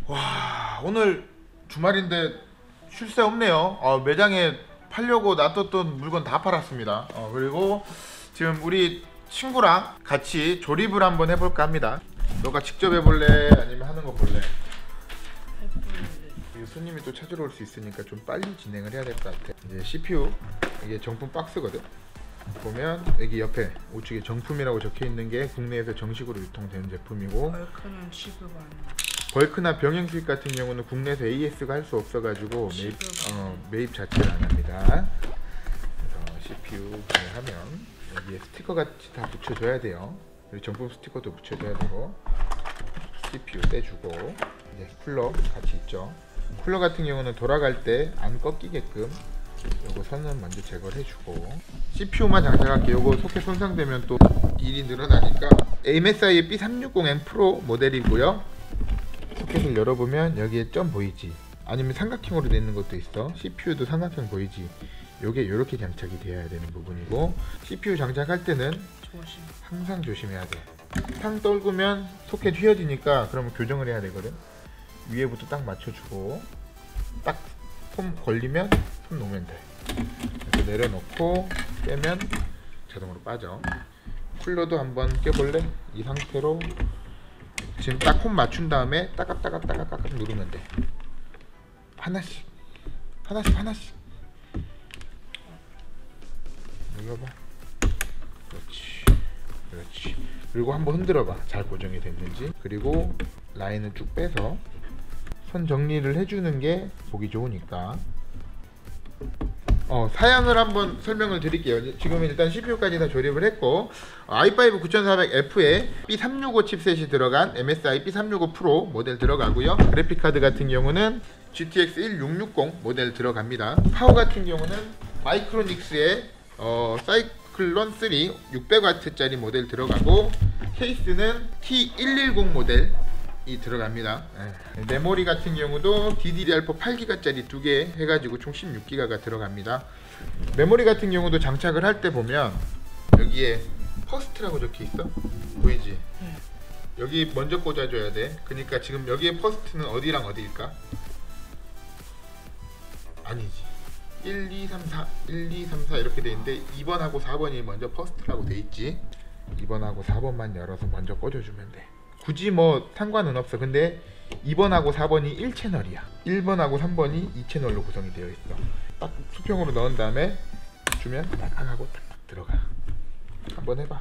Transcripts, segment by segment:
와, 오늘 주말인데 쉴 새 없네요. 매장에 팔려고 놔뒀던 물건 다 팔았습니다. 그리고 지금 우리 친구랑 같이 조립을 한번 해볼까 합니다. 너가 직접 해볼래? 아니면 하는 거 볼래? 손님이 또 찾으러 올 수 있으니까 좀 빨리 진행을 해야 될 것 같아. 이제 CPU, 이게 정품 박스거든. 보면 여기 옆에 우측에 정품이라고 적혀 있는 게 국내에서 정식으로 유통되는 제품이고, 벌크는 지급 안 해. 벌크나 병행 수입 같은 경우는 국내에서 AS가 할 수 없어가지고 매입 자체를 안 합니다. 그래서 CPU 구매하면 여기에 스티커 같이 다 붙여줘야 돼요. 그리고 정품 스티커도 붙여줘야 되고, CPU 떼주고, 이제 쿨러 같이 있죠. 쿨러 같은 경우는 돌아갈 때 안 꺾이게끔 요거 선은 먼저 제거를 해주고, CPU만 장착할게. 요거 소켓 손상되면 또 일이 늘어나니까. MSI의 B360M 프로 모델이고요. 소켓을 열어보면 여기에 점 보이지? 아니면 삼각형으로 되어 있는 것도 있어. CPU도 삼각형 보이지? 요게 이렇게 장착이 되어야 되는 부분이고, CPU 장착할 때는 항상 조심해야 돼. 탕 떨구면 소켓 휘어지니까 그러면 교정을 해야 되거든. 위에부터 딱 맞춰주고, 딱 폼 걸리면 손 놓으면 돼. 이렇게 내려놓고 빼면 자동으로 빠져. 쿨러도 한번 껴볼래? 이 상태로 지금 딱 홈 맞춘 다음에 따깍따깍 누르면 돼. 하나씩 눌러봐. 그렇지. 그리고 한번 흔들어봐. 잘 고정이 됐는지. 그리고 라인을 쭉 빼서 선 정리를 해주는 게 보기 좋으니까. 사양을 한번 설명을 드릴게요. 지금은 일단 CPU까지 다 조립을 했고, i5 9400F에 B365 칩셋이 들어간 MSI B365 프로 모델 들어가고요. 그래픽카드 같은 경우는 GTX 1660 모델 들어갑니다. 파워 같은 경우는 마이크로닉스의 사이클론 3 600W짜리 모델 들어가고, 케이스는 T110 모델 이 들어갑니다. 메모리 같은 경우도 DDR4 8기가짜리 2개 해가지고 총 16기가가 들어갑니다. 메모리 같은 경우도 장착을 할 때 보면 여기에 퍼스트라고 적혀 있어. 보이지? 여기 먼저 꽂아줘야 돼. 그러니까 지금 여기에 퍼스트는 어디랑 어디일까? 아니지. 1, 2, 3, 4 이렇게 돼 있는데 2번하고 4번이 먼저 퍼스트라고 돼 있지. 2번하고 4번만 열어서 먼저 꽂아주면 돼. 굳이 뭐 상관은 없어. 근데 2번하고 4번이 1채널이야 1번하고 3번이 2채널로 구성이 되어 있어. 딱 수평으로 넣은 다음에 주면 딱 하고 딱 들어가. 한번 해봐.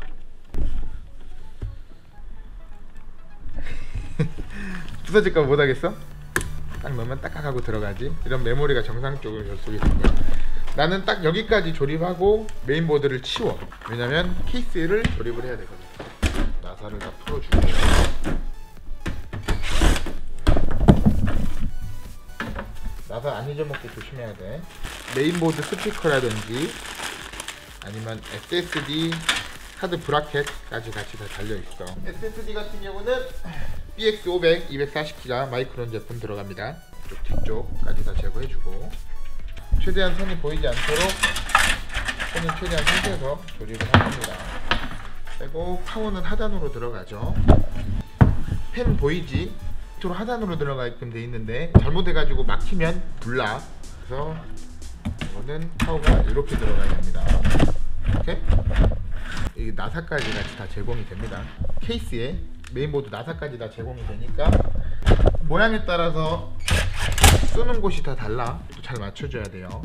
부서질까 봐 못하겠어? 딱 넣으면 딱 하고 들어가지. 이런 메모리가 정상적으로 접속이 된 거야. 나는 딱 여기까지 조립하고 메인보드를 치워. 왜냐면 케이스를 조립을 해야 되거든. 나사를 다 풀어줄게요. 나사 안 잊어먹게 조심해야 돼. 메인보드 스피커라든지 아니면 SSD 카드 브라켓까지 같이 다 달려있어. SSD 같은 경우는 BX500 240기가 마이크론 제품 들어갑니다. 이쪽 뒤쪽까지 다 제거해주고, 최대한 선이 보이지 않도록 선을 최대한 상태에서 조립을 합니다. 그리고 파워는 하단으로 들어가죠. 펜 보이지? 밑으로 하단으로 들어가게끔 돼 있는데 잘못해가지고 막히면 불나. 그래서 이거는 파워가 이렇게 들어가야 됩니다. 이렇게 이 나사까지 같이 다 제공이 됩니다. 케이스에 메인보드 나사까지 다 제공이 되니까 모양에 따라서 쏘는 곳이 다 달라. 또 잘 맞춰줘야 돼요.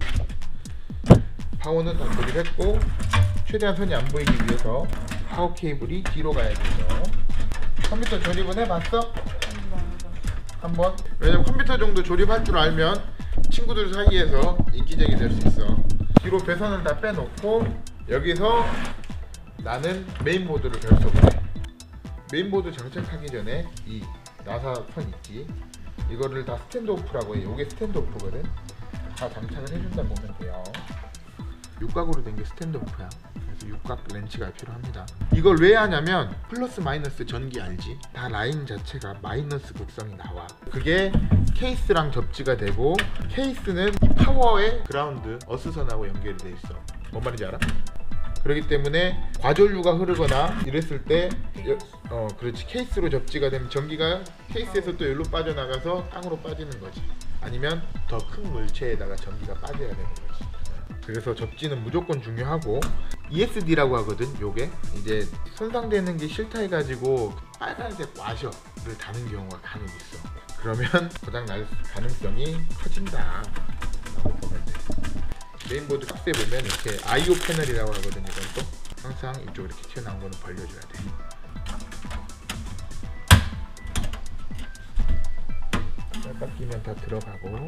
파워는 다 조립했고, 최대한 선이 안 보이기 위해서 파워 케이블이 뒤로 가야 되죠. 컴퓨터 조립은 해봤어? 한번? 왜냐면 컴퓨터 정도 조립할 줄 알면 친구들 사이에서 인기쟁이 될 수 있어. 뒤로 배선을 다 빼놓고 여기서 나는 메인보드를 결속을 해. 메인보드 장착하기 전에 이 나사 선 있지? 이거를 다 스탠드오프라고 해. 이게 스탠드오프거든? 다 장착을 해준다 보면 돼요. 육각으로 된 게 스탠드오프야. 그래서 육각 렌치가 필요합니다. 이걸 왜 하냐면 플러스 마이너스 전기 알지? 다 라인 자체가 마이너스 극성이 나와. 그게 케이스랑 접지가 되고, 케이스는 이 파워의 그라운드 어스선하고 연결이 돼 있어. 뭔 말인지 알아? 그렇기 때문에 과전류가 흐르거나 이랬을 때 그렇지, 케이스로 접지가 되면 전기가 케이스에서 또 여기로 빠져나가서 땅으로 빠지는 거지. 아니면 더 큰 물체에다가 전기가 빠져야 되는 거지. 그래서 접지는 무조건 중요하고, ESD라고 하거든. 요게 이제 손상되는 게 싫다 해가지고 빨간색 와셔를 다는 경우가 간혹 있어. 그러면 고장 날 가능성이 커진다 라고 보면 돼. 메인보드 박스에 보면 이렇게 IO 패널이라고 하거든요. 이건 또 항상 이쪽으로 이렇게 튀어나온 거는 벌려줘야 돼. 딱 끼면 다 들어가고,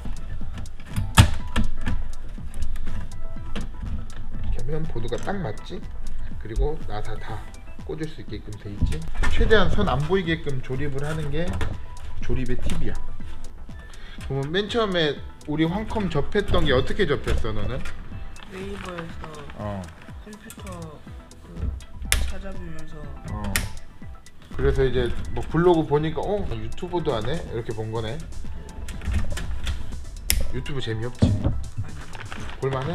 이렇게 하면 보드가 딱 맞지? 그리고 나사 다 꽂을 수 있게끔 돼 있지. 최대한 선 안 보이게끔 조립을 하는 게 조립의 팁이야. 그러면 맨 처음에 우리 황컴 접했던 게 어떻게 접했어 너는? 네이버에서 컴퓨터 찾아보면서 그래서 이제 뭐 블로그 보니까 유튜브도 하네? 이렇게 본 거네. 유튜브 재미없지? 볼만해?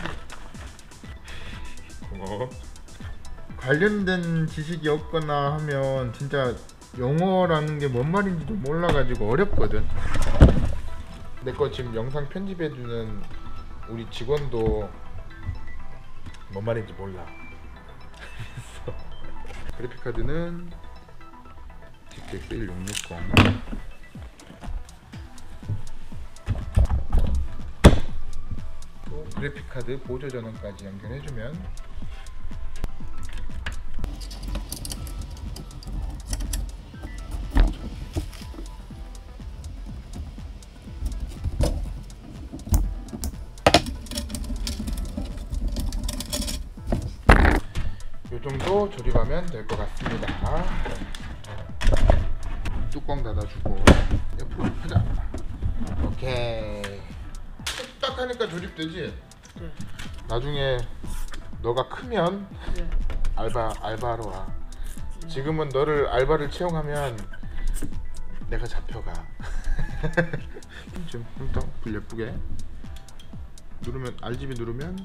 관련된 지식이 없거나 하면 진짜 영어라는 게 뭔 말인지도 몰라가지고 어렵거든. 내 거 지금 영상 편집해주는 우리 직원도 뭔 말인지 몰라. 그래픽카드는 DTX 1660. 또 그래픽카드 보조 전원까지 연결해주면 이 정도 조립하면 될 것 같습니다. 뚜껑 닫아주고 옆으로 하자. 오케이. 딱 하니까 조립되지? 네. 나중에 너가 크면 네. 알바하러 와. 지금은 너를 알바를 채용하면 내가 잡혀가. 좀 불 예쁘게 누르면, RGB 누르면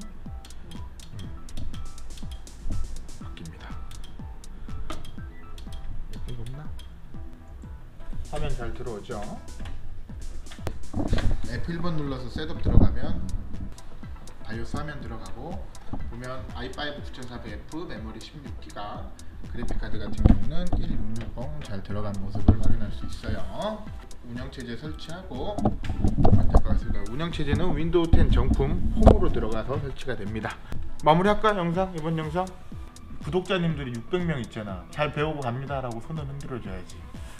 바뀝니다. 이거 없나? 화면 잘 들어오죠? F1번 눌러서 셋업 들어가면 바이오스 화면 들어가고, 보면 i5 9400F 메모리 16기가, 그래픽카드 같은 경우는 1660 잘 들어간 모습을 확인할 수 있어요. 운영체제 설치하고 하면 될 것 같습니다. 운영체제는 윈도우 10 정품 홈으로 들어가서 설치가 됩니다. 마무리할까? 영상? 이번 영상? 구독자님들이 600명 있잖아. 잘 배우고 갑니다 라고 손을 흔들어줘야지.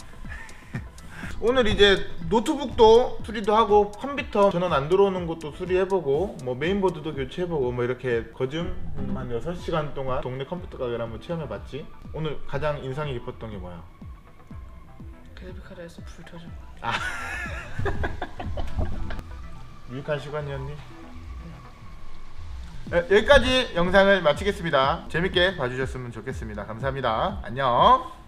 오늘 이제 노트북도 수리도 하고, 컴퓨터 전원 안 들어오는 것도 수리해보고, 뭐 메인보드도 교체해보고, 뭐 이렇게 거즘 한 6시간 동안 동네 컴퓨터 가게를 한번 체험해봤지. 오늘 가장 인상이 깊었던 게 뭐야? 그래픽카드에서 불 터진 거. 유익한 시간이었니? 네, 여기까지 영상을 마치겠습니다. 재밌게 봐주셨으면 좋겠습니다. 감사합니다. 안녕.